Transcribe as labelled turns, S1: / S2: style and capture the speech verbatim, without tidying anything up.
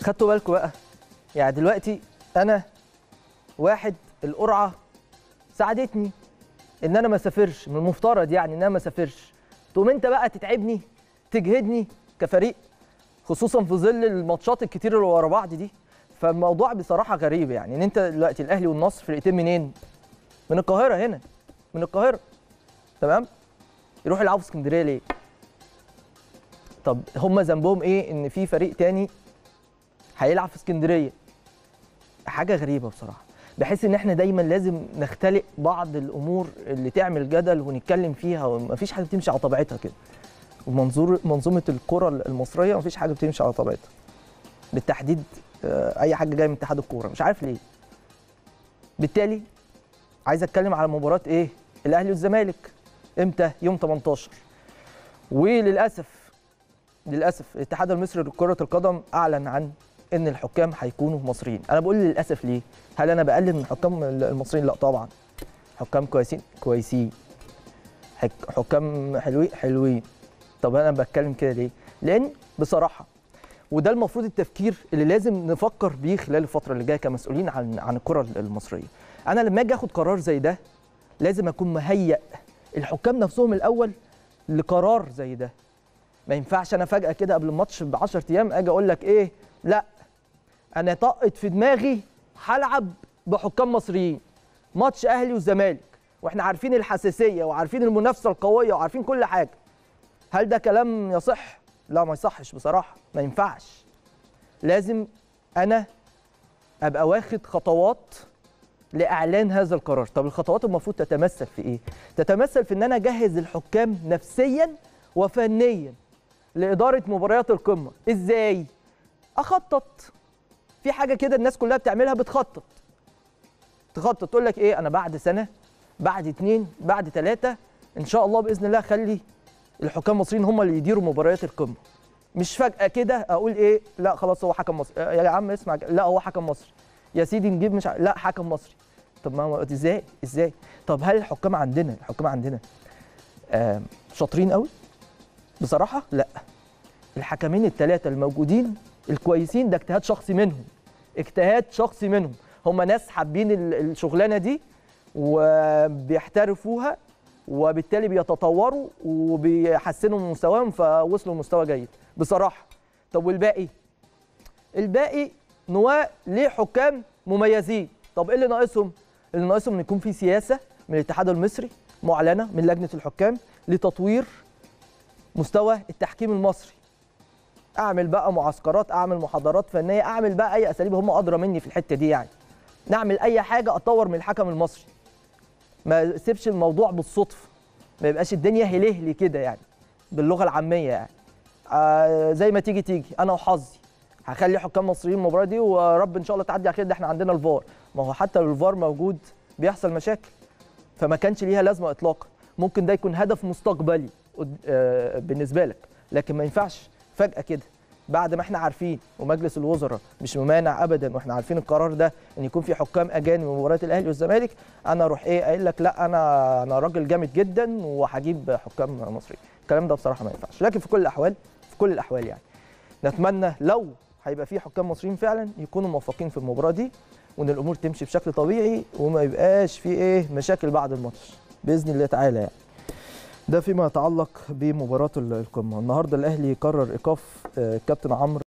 S1: خدتوا بالكم بقى؟ يعني دلوقتي انا واحد القرعه ساعدتني ان انا ما اسافرش، من المفترض يعني ان انا ما اسافرش، تقوم انت بقى تتعبني تجهدني كفريق، خصوصا في ظل الماتشات الكتير اللي ورا بعض دي. فالموضوع بصراحه غريب، يعني ان انت دلوقتي الاهلي والنصر فرقتين منين؟ من القاهره، هنا من القاهره، تمام؟ يروحوا يلعبوا في اسكندريه ليه؟ طب هم ذنبهم ايه ان في فريق تاني هيلعب في اسكندريه؟ حاجه غريبه بصراحه. بحس ان احنا دايما لازم نختلق بعض الامور اللي تعمل جدل ونتكلم فيها، ومفيش حاجه بتمشي على طبيعتها كده. ومنظور منظومه الكره المصريه مفيش حاجه بتمشي على طبيعتها. بالتحديد اي حاجه جايه من اتحاد الكوره، مش عارف ليه. بالتالي عايز اتكلم على مباراه ايه؟ الاهلي والزمالك. امتى؟ يوم تمنتاشر. وللاسف للاسف الاتحاد المصري لكره القدم اعلن عن ان الحكام هيكونوا مصريين. انا بقول للاسف ليه؟ هل انا بقلل من الحكام المصريين؟ لا طبعا. حكام كويسين كويسين، حكام حلوين حلوين. طب انا بتكلم كده ليه؟ لان بصراحه وده المفروض التفكير اللي لازم نفكر بيه خلال الفتره اللي جايه كمسؤولين عن عن الكره المصريه. انا لما اجي اخد قرار زي ده لازم اكون مهيئ الحكام نفسهم الاول لقرار زي ده. ما ينفعش انا فجاه كده قبل الماتش ب عشرة ايام اجي اقول لك ايه؟ لا انا طقت في دماغي هلعب بحكام مصريين ماتش اهلي والزمالك، واحنا عارفين الحساسيه وعارفين المنافسه القويه وعارفين كل حاجه. هل ده كلام يصح؟ لا ما يصحش بصراحه، ما ينفعش. لازم انا ابقى واخد خطوات لاعلان هذا القرار. طب الخطوات المفروض تتمثل في ايه؟ تتمثل في ان انا اجهز الحكام نفسيا وفنيا لاداره مباريات القمه. ازاي؟ اخطط. في حاجه كده الناس كلها بتعملها، بتخطط تخطط تقول لك ايه؟ انا بعد سنه، بعد اتنين، بعد تلاته ان شاء الله باذن الله اخلي الحكام المصريين هم اللي يديروا مباريات القمه. مش فجاه كده اقول ايه؟ لا خلاص هو حكم مصري. يا عم اسمع، لا هو حكم مصري. يا سيدي نجيب مش ع... لا حكم مصري. طب ما هو ازاي؟ ازاي؟ طب هل الحكام عندنا الحكام عندنا آه شاطرين قوي؟ بصراحه لا. الحكمين الثلاثه الموجودين الكويسين ده اجتهاد شخصي منهم، اجتهاد شخصي منهم. هم ناس حابين الشغلانه دي وبيحترفوها، وبالتالي بيتطوروا وبيحسنوا من مستواهم فوصلوا لمستوى جيد بصراحه. طب والباقي؟ الباقي نواه لحكام مميزين. طب ايه اللي ناقصهم؟ اللي ناقصهم ان يكون في سياسه من الاتحاد المصري معلنه من لجنه الحكام لتطوير مستوى التحكيم المصري. اعمل بقى معسكرات، اعمل محاضرات فنيه، اعمل بقى اي اساليب، هم ادرى مني في الحته دي يعني. نعمل اي حاجه اطور من الحكم المصري. ما اسيبش الموضوع بالصدفه، ما يبقاش الدنيا هلهلي كده يعني باللغه العاميه يعني. آه زي ما تيجي تيجي، انا وحظي هخلي حكام مصريين المباراه دي ورب ان شاء الله تعدي على خير. ده احنا عندنا الفار، ما هو حتى لو الفار موجود بيحصل مشاكل، فما كانش ليها لازمه اطلاقا. ممكن ده يكون هدف مستقبلي آه بالنسبه لك، لكن ما ينفعش فجاه كده بعد ما احنا عارفين ومجلس الوزراء مش ممانع ابدا واحنا عارفين القرار ده ان يكون في حكام اجانب في مباريات الاهلي والزمالك، انا اروح ايه قايل لك لا انا انا راجل جامد جدا وهجيب حكام مصريين. الكلام ده بصراحه ما ينفعش. لكن في كل الاحوال في كل الاحوال يعني نتمنى لو هيبقى في حكام مصريين فعلا يكونوا موفقين في المباراه دي، وان الامور تمشي بشكل طبيعي وما يبقاش في ايه مشاكل بعد الماتش باذن الله تعالى يعني. ده فيما يتعلق بمباراه القمه. النهارده الاهلي قرر ايقاف الكابتن عمرو